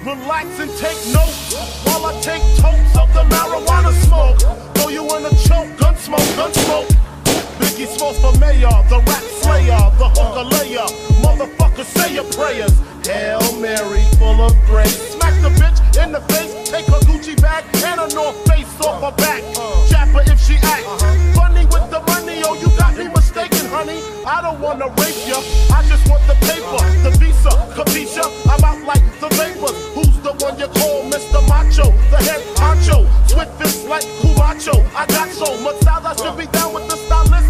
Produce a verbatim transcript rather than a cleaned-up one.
Relax and take notes while I take totes of the marijuana smoke. Throw you in a choke, gun smoke, gun smoke. Biggie Smalls for mayor, the rap slayer, the hooker layer. Motherfucker, say your prayers. Hail Mary, full of grace. Smack the bitch in the face, take her Gucci bag and her North Face off her back. Jap her if she act funny with the money. Oh, you got me mistaken, honey. I don't wanna rape ya, I just want the paper, the visa, capisha. I'm out like the vapors. Who's the one you call Mister Macho? The head honcho, swift fist like Cumacho. I got so much style, I should be down with the stylist.